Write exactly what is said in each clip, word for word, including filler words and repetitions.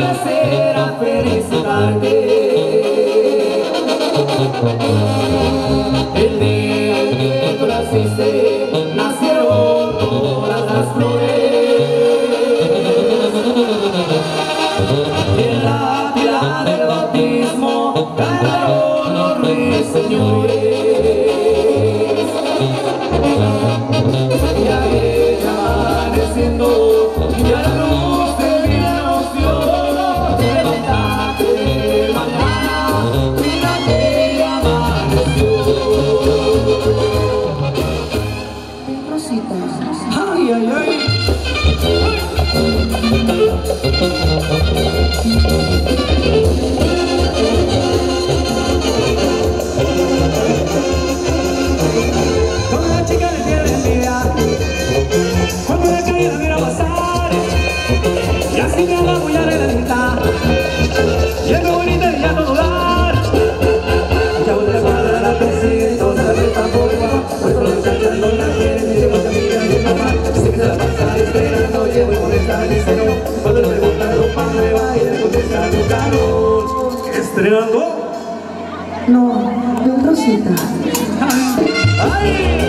placer a felicitarte. El día en que tú naciste, nacieron todas las flores. En la pila del bautismo cantaron los ruiseñores. Y a ella amaneciendo, y a la luz del día nos dio. Levántate mañana, mira que ya amaneció. Rosita. Ay, ay, ay. Cuando la chica le pierde envidia, cuando la calle la mira pasar, y así me va muy adelanta, y es muy bonita y ya todo dar. Ya voy a cuadra la persigue y todos se la prestan por igual. Por eso los muchachos no la quieren y llevan amiga y mamá. Sé que se la pasa esperando, llevo y molesta el cero. Cuando le preguntan ropa nueva y le contestan tu calor. ¿Estrenando? No, ven Rosita. ¡Ay,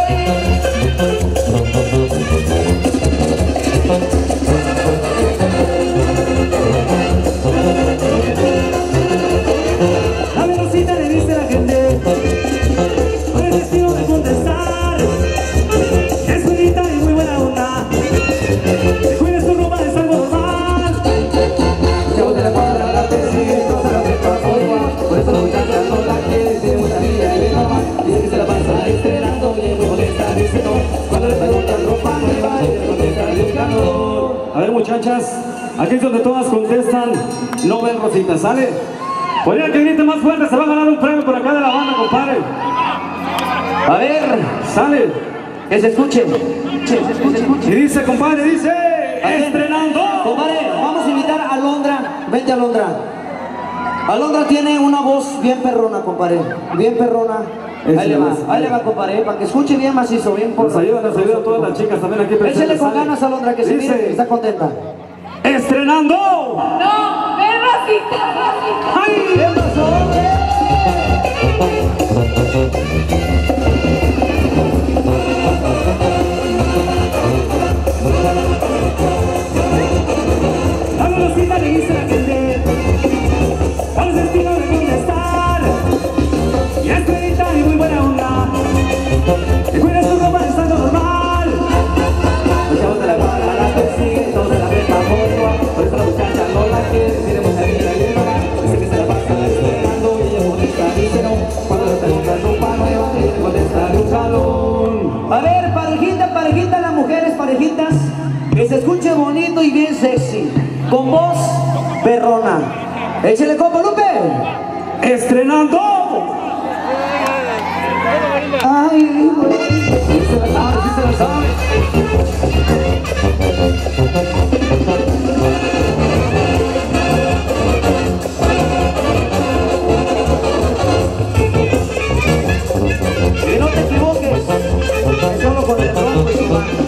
A mi Rosita le dice la gente, con el destino de contestar, es bonita y muy buena onda, que cuides tu ropa es algo normal. ya voy a la cuadra la persigue y todos se la prestan por igual. Por eso los muchachos no la quieren y tiene mucha amiga y mamá. Dice que se la pasa esperando, llevo y molesta el cero. Cuando le preguntan ropa nueva y le contestan tu calor. A ver, muchachas, aquí es donde todas contestan, no ven Rosita, ¿sale? Por el que grite más fuerte se va a ganar un premio por acá de la banda, compadre. A ver, Sale. que se escuche. Che, que se escuche. Y dice, compadre, dice, estrenando. Compadre, vamos a invitar a Alondra. Vente, Alondra. Alondra tiene una voz bien perrona, compadre. Bien perrona. Ahí le va, ahí le va, compadre, para que escuche bien macizo, bien por. Nos ayuda, nos ayuda a todas las chicas también aquí presentes. Échale con ¿sale? ganas, Alondra, que se Dice, mire que está contenta. estrenando. No, ven Rosita. ¡Ay! ¿Qué pasó, hombre? A la Rosita le dice la gente, con el destino de contestar, y es bonita y muy buena onda, que cuides tu ropa es algo normal. Los chavos de la cuadra la persiguen, todos se la prestan por igual. Por eso la muchacha no la quiere, tiene mucha amiga y mamá. Dice que se la pasa esperando y ella molesta dice no. Cuando le preguntan ropa nueva, ella le contesta de un jalón. A ver, parejita, parejita, las mujeres parejitas, que se escuche bonito y bien sexy, con voz perrona. Échale, compa Lupe. Estrenando. Ay, güey. Sí se la sabe, sí se la sabe. Que no te equivoques, que solo con el bronco y su mano.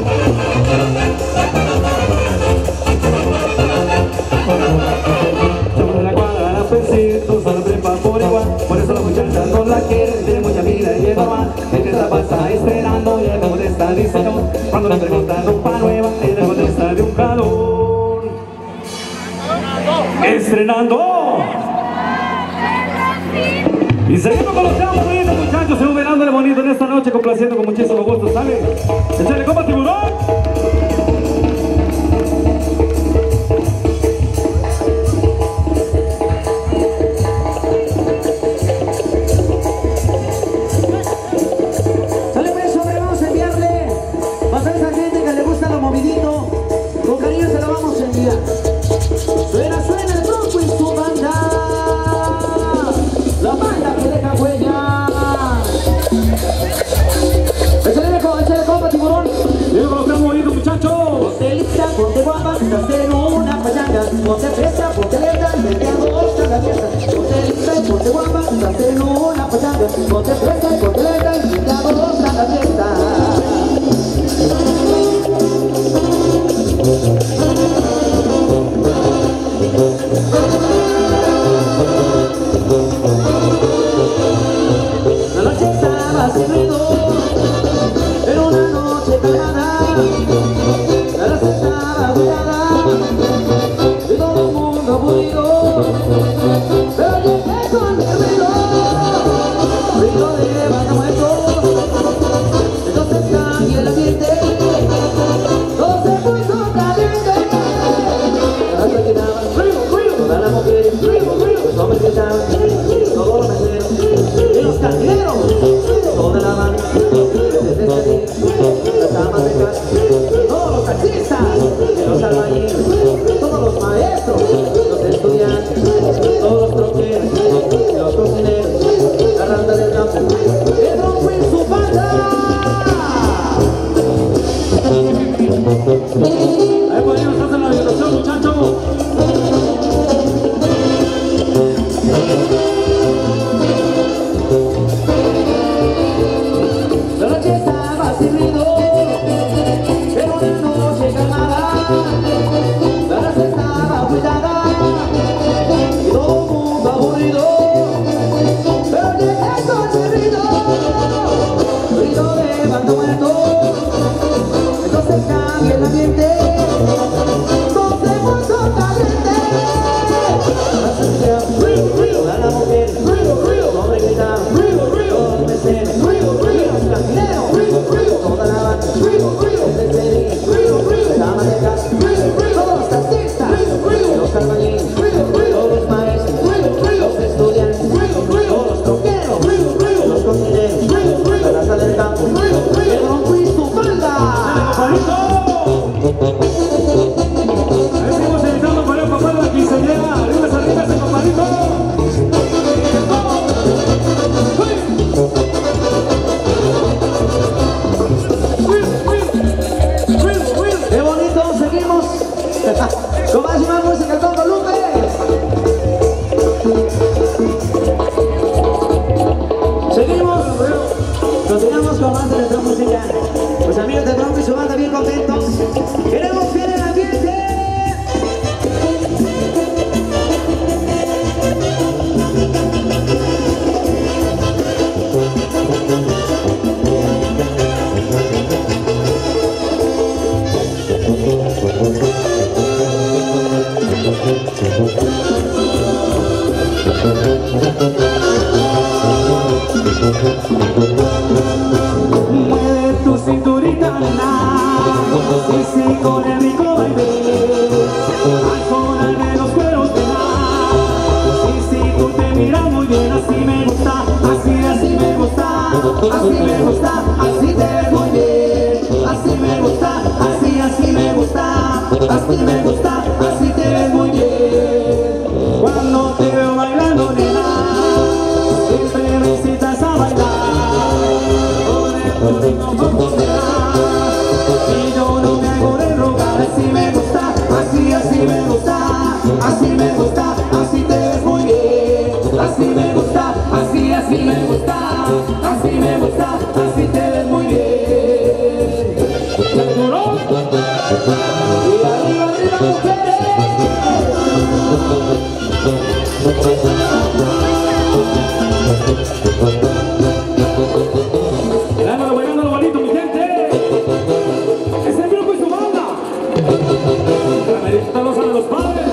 Yo de la cuadra la persigue, todos se la trepan por igual. Por eso las muchachas no la quieren, tiene mucha vida y lleva más. El que la pasa esperando y ella le molesta dice no. Cuando le preguntan ropa nueva, ella le contesta de un calor. Estrenando. Y seguimos con los temas bonitos, muchachos. Seguimos velándole bonito en esta noche, complaciendo con muchísimo gusto, ¿sale? Échale, compa Tiburón. Sale pues, hombre, vamos a enviarle. Para esa gente que le gusta lo movidito, con cariño se lo vamos a enviar. Suena, suena el bronco y su banda. La banda que deja huella. Échale, échale, compa Tiburón. Seguimos con los temas bonitos, muchachos. Ponte lista, ponte guapa, estás en una pachanga. Ponte fresca, ponte lenta, vete a dos a la fiesta. Ponte lista, ponte guapa, estás en una pachanga. Ponte fresca, ponte lenta, vete a dos a la fiesta. pero llegué con mi ruido, ruido de banda muerto. Entonces cambia el ambiente, todo se puso caliente. Hasta que daban ruido, ruido, todas las mujeres, ruido, ruido, los hombres gritaban, todos los meseros y los cantineros, toda la banda, desde ese día, las amas de casa, todos los taxistas, los albañiles, todos los maestros, los estudiantes, todos los troqueros, los cocineros, la randa del campo, el ronco en su banda. Ahí podríamos hacer la habitación, muchachos. La noche estaba sin ruido, pero una noche calmada. La raza estaba cuidada y todo el mundo aburrido, pero llegué con el ruido, ruido de banda muerto. Entonces cambia el ambiente, todo se puso caliente. La sentía ruido, ruido, a la mujer, ruido, ruido, los hombres gritaban, ruido, ruido, los meseros, ruido, ruido, los cantineros, ruido, ruido, toda la banda, ruido, ruido, desde el día, ruido, ruido, las amas de casa, ruido, ruido, todos los taxistas, ruido, ruido, los albañiles, ruido, ruido, todos los maestros, ruido, ruido, los estudiantes, ruido, ruido, todos los troqueros, ruido, ruido, los cocineros, ruido, ruido, la raza del campo, ruido, ruido, el ronco y su banda. Ahí seguimos editando para el papá de la quinceañera. Arriba, arriba, ese compadrito. ¡Qué bonito! Seguimos con más y más música al Congo Lupe. Seguimos, continuamos con más de nuestra música. Los amigos de Bronco y su banda bien contentos. Queremos bien el ambiente. Mueve tu cinturita, nena, y si con el rico baile, al sonar de los cueros de la. Y si tú te miras muy bien, así me gusta, así, así me gusta, así me gusta, así te ves muy bien, así me gusta, así, así me gusta, así me gusta, así te ves muy bien. Cuando te veo bailando, nena, siempre me incitas a bailar. Y yo no me hago de rogar, así me gusta, así, así me gusta, así me gusta, así te ves muy bien, así me gusta, así, así me gusta, así me gusta, así te ves muy bien. ¿Seguro? Y arriba, arriba, mujeres. Bailando, bailando lo bonito, mi gente. Es el grupo y su banda. Para felicitarlos a los padres.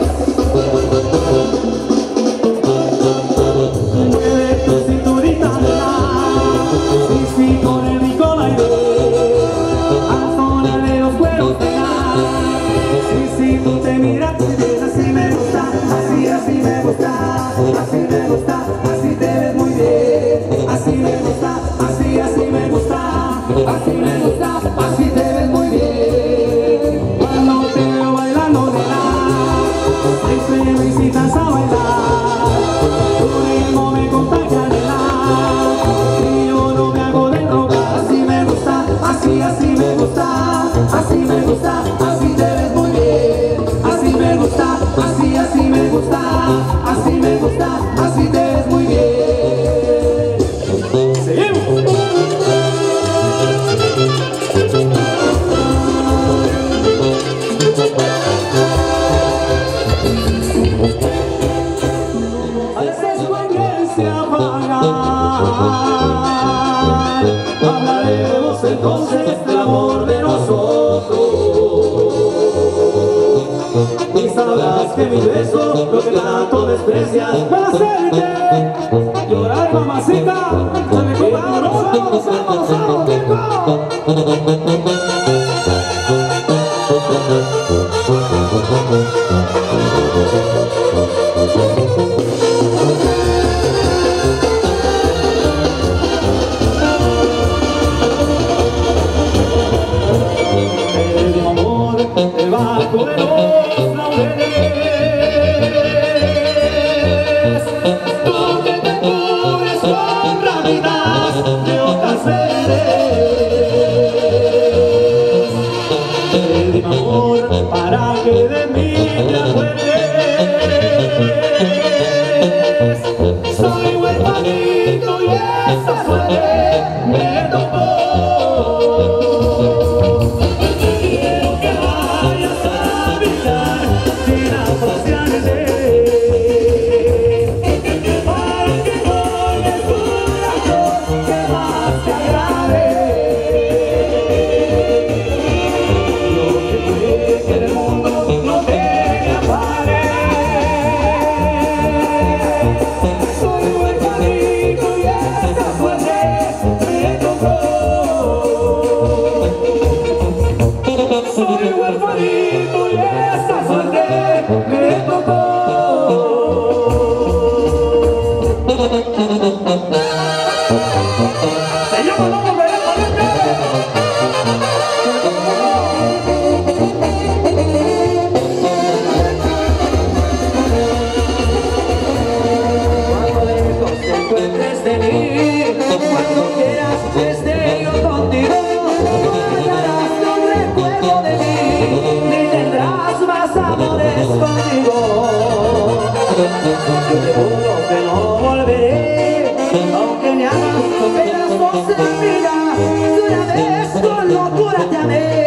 Mueve tu cinturita, nena, y si con el rico baile, al sonar de los cueros de la. Y si tú te miras muy bien, así me gusta, así, así me gusta, así me gusta, así te ves muy bien, así me gusta, así, así me gusta, así me gusta, así te ves muy bien. Cuando te veo bailando, nena, siempre me incitas a bailar, tu ritmo me contagia, nena, y yo no me hago de rogar, así me gusta, así, así me gusta, así me gusta, así te ves muy bien, así me gusta, así, así me gusta, así me gusta, así te ves muy bien. Seguimos. que mi beso, lo que tanto desprecias. Para hacerte llorar, mamacita. Se me come, vámonos, vámonos, vámonos, vámonos, viejo. Debajo de los laureles, donde te cubres con ramitas de hojas verdes. Te di mi amor para que de mí te acuerdes. Soy huerfanito y esa suerte me tocó. Soy huerfanito y esa suerte me tocó. Se llama no volveré a ponerte. Cuando lejos te encuentres de mí, cuando quieras que esté yo contigo, yo te juro que no volveré, aunque me hagas pedazos de la vida, de una vez con locura te amé.